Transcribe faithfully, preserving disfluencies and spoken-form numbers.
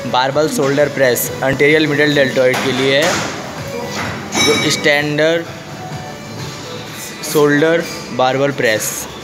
Barbell shoulder press anterior middle deltoid के लिए है, जो स्टैंडर्ड शोल्डर बारबल प्रेस।